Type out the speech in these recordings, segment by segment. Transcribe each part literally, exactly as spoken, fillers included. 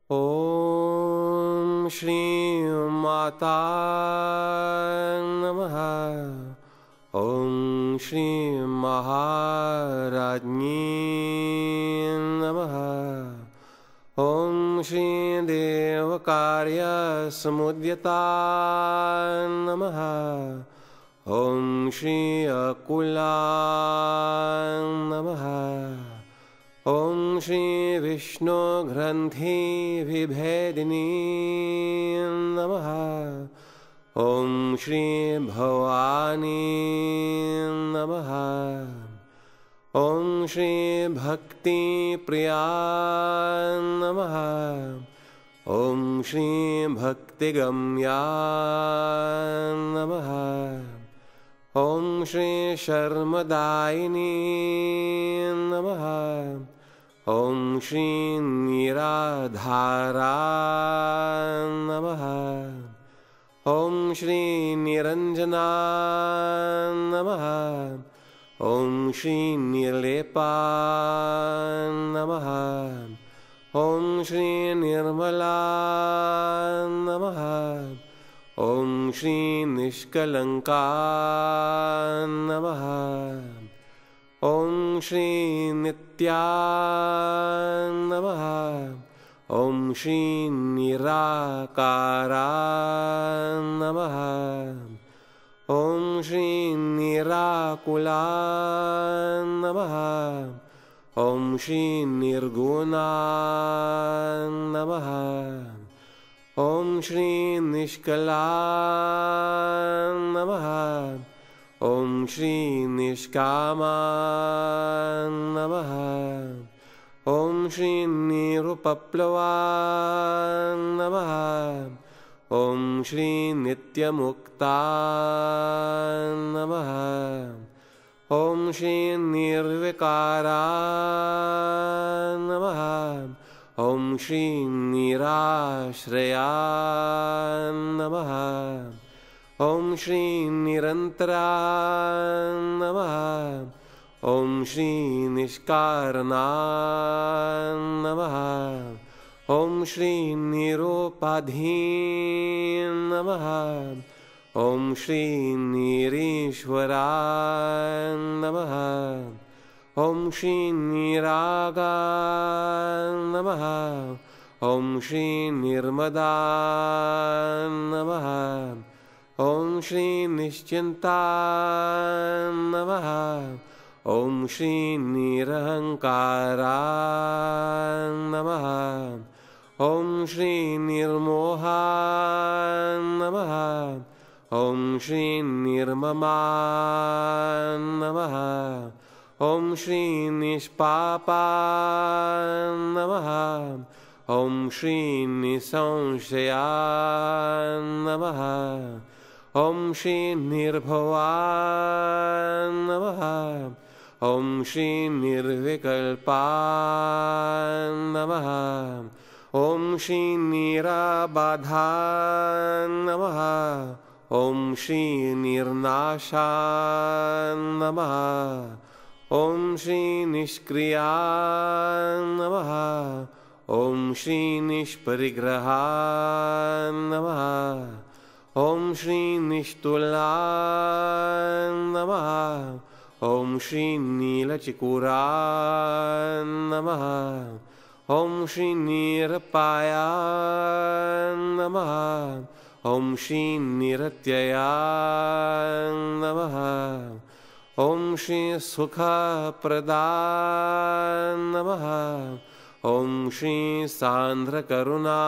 ॐ श्री माता नमः। ॐ श्री महाराज्ञी नमः। ॐ श्री देवकार्यसमुद्यता नमः। ॐ श्री अकुला नमः। ॐ श्री विष्णुग्रन्थि विभेदिनी नमः। ॐ श्री भवानी नमः। ॐ श्री भक्तिप्रिया नमः। ॐ श्री भक्तिगम्या नमः। ॐ श्री शर्मदायिनी नमः। ॐ श्री निराधारा नमः। ॐ श्री निरञ्जना नमः। ॐ श्री निर्लेपा नमः। ॐ श्री निर्मला नमः। ॐ श्री निष्कलंका नमः। ॐ श्री नित्या नमः। ॐ श्री निराकारा नमः। ॐ श्री निराकुला नमः। ॐ श्री निर्गुणा नमः। ॐ श्री निष्कला नमः। ॐ श्री निष्कामा नमः। ॐ श्री निरुपप्लवा नमः। ॐ श्री नित्यमुक्ता नमः। ॐ श्री निर्विकारा नमः। ॐ श्री निराश्रया नमः। ॐ श्री निरन्तरा नमः। ॐ श्री निष्कारणा नमः। ॐ श्री निरुपाधि नमः। ॐ श्री निरीश्वरा नमः। ॐ श्री निरागा नमः। ॐ श्री निर्मदा नमः। ॐ श्री निश्चिन्ता नमः। ॐ श्री निरहंकारा नमः। ॐ श्री निर्मोहा नमः। ॐ श्री निर्ममा नमः। ॐ श्री निष्पापा नमः। ॐ श्री निसंशया नमः। ॐ श्री निर्भवा नमः। ॐ श्री निर्विकल्पा नमः। ॐ श्री निराबाधा नमः। ॐ श्री निर्नाशा नमः। ॐ श्री निष्क्रिया नमः। ॐ श्री निष्परिग्रहा नमः। ॐ श्री निष्तुला नमः। ॐ श्री नीलचिकुरा नमः। ॐ श्री निरपाया नमः। ॐ श्री निरत्यया नमः। ॐ श्री सुखप्रदा नमः। ॐ श्री सान्द्रकरुणा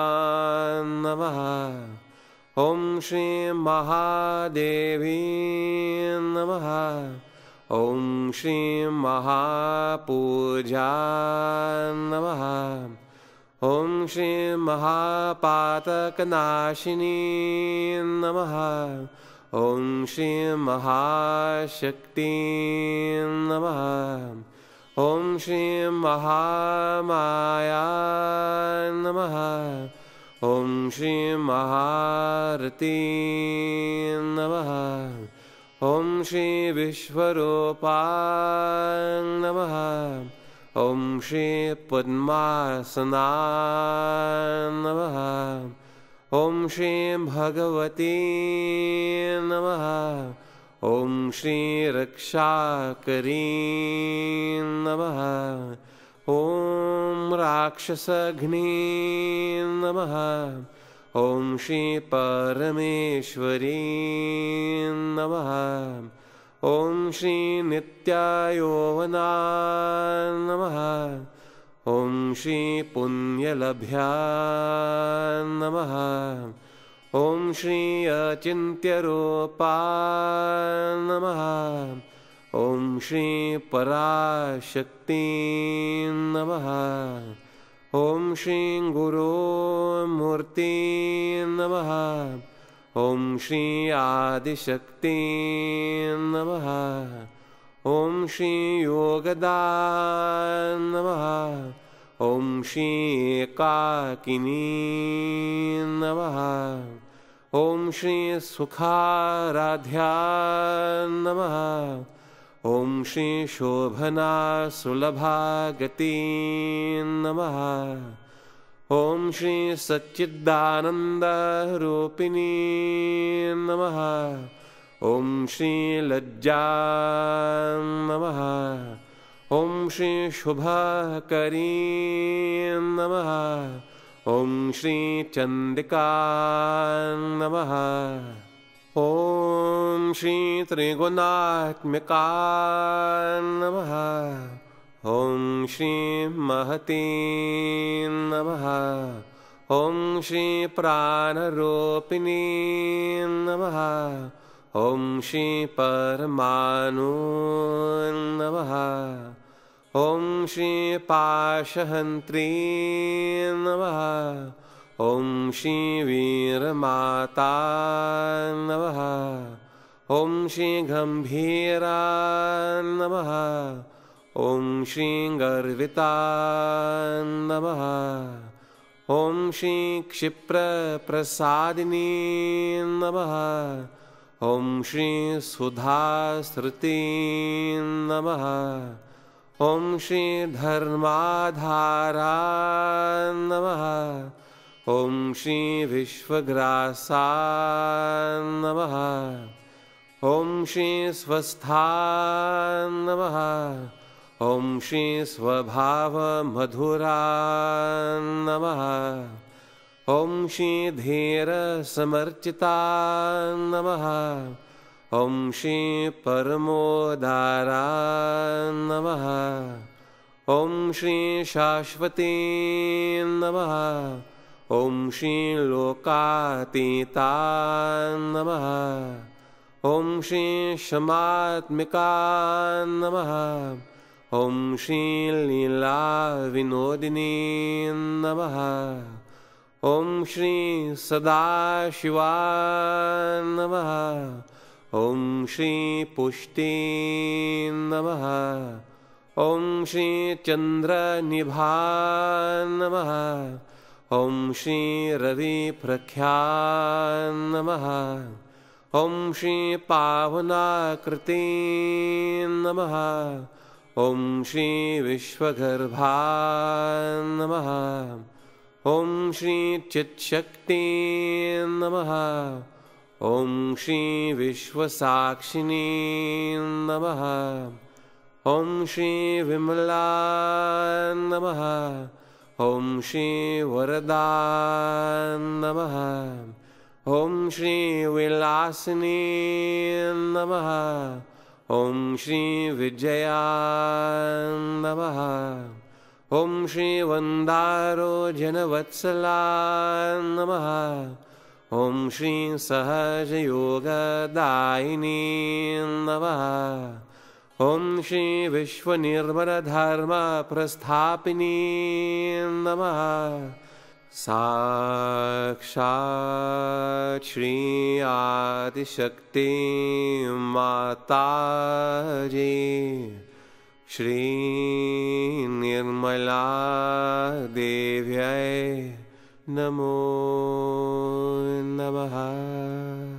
नमः। ॐ श्री महादेवी नमः। ॐ श्री महापूजा नमः। ॐ श्री महापातकनाशिनी नमः। ॐ श्री महाशक्ति नमः। ॐ श्री महामाया नमः। ॐ श्री महारती नमः। ॐ श्री विश्वरूपा नमः। ॐ श्री पद्मासनाय नमः। ॐ श्री भगवती नमः। ॐ श्री रक्षाकरी नमः। ॐ राक्षसघ्नी नमः। ॐ श्री परमेश्वरी नमः। ॐ श्री नित्यायौवनाय नमः। ॐ श्री पुण्यलभ्याय नमः। ॐ श्री अचिन्त्यरूपाय नमः। ॐ श्री पराशक्ति नमः। ॐ श्री गुरुमूर्ति नमः। ॐ श्री आदिशक्ति नमः। ॐ श्री योगदाय नमः। ॐ श्री एकाकिनी नमः। ॐ श्री सुखाराध्याय नमः। ॐ श्री शोभना सुलभागति नमः। ॐ श्री सच्चिदानन्दरूपिणी नमः। ॐ श्री लज्जा नमः। ॐ श्री शुभकरी नमः। ॐ श्री चण्डिका नमः। ॐ श्री त्रिगुणात्मिका नमः। ॐ श्री महती नमः। ॐ श्री प्राणरूपिणी नमः। ॐ श्री परमाणु नमः। ॐ श्री पाशहन्त्री नमः। ॐ श्री वीरमाता नमः। ॐ श्री गम्भीरा नमः। ॐ श्री गर्विता नमः। ॐ श्री क्षिप्रप्रसादिनी नमः। ॐ श्री सुधाश्रुति नमः। ॐ श्री धर्माधारा नमः। ॐ श्री विश्वग्रासा नमः। ॐ श्री स्वस्था नमः। ॐ श्री स्वभावमधुरा नमः। ॐ श्री धीरसमर्चिता नमः। ॐ श्री परमोदारा नमः। ॐ श्री शाश्वती नमः। ॐ श्री लोकातीता नमः। ॐ श्री क्षमात्मिका नमः। ॐ श्री लीला विनोदिनी नमः। ॐ श्री सदाशिवा नमः। ॐ श्री पुष्टि नमः। ॐ श्री चन्द्रनिभा नमः। ॐ श्री रविप्रख्या नमः। ॐ श्री पावनाकृति नमः। ॐ श्री विश्वगर्भा नमः। ॐ श्री चित्शक्ति नमः। ॐ श्री विश्वसाक्षिणी नमः। ॐ श्री विमला नमः। ॐ श्री वरदा नमः। ॐ श्री विलासिनी नमः। ॐ श्री विजया नमः। ॐ श्री वन्दारो जनवत्सला नमः। ॐ श्री सहजयोगदायिनी नमः। ॐ श्री विश्वनिर्मलधर्मप्रस्थापिनी नमः। साक्षात् श्री आदिशक्ति माताजी श्री निर्मला देव्यै नमो नमः।